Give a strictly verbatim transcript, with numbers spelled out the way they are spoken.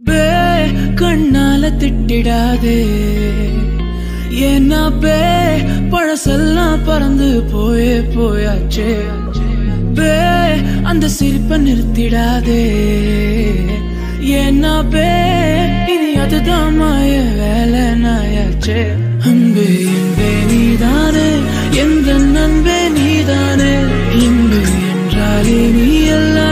பே கண்ணால திட்டிடாதே ஏன்னா பே பழசெல்லாம் பறந்து போயே போயாச்சே பே அந்த சிரிப்பை நிறுத்திடாதே ஏன்னா பே இனி அதுதான் மாய வேலை நாயாச்சே அன்பே என்பே நீதானே எந்த நண்பே நீதானே இன்பு என்றாலே நீ அல்ல